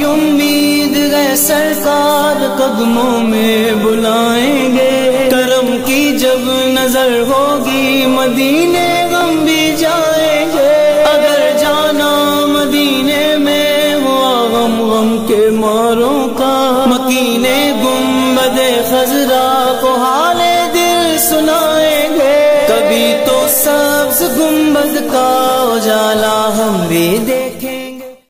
उम्मीद गए सरकार कदमों में बुलाएंगे। करम की जब नजर होगी मदीने गम भी जाएंगे। अगर जाना मदीने में हुआ गम गम के मारों का, मकीने गुंबदे खजरा को हाले दिल सुनाएंगे। कभी तो सब्ज गुंबद का उजाला हम भी देख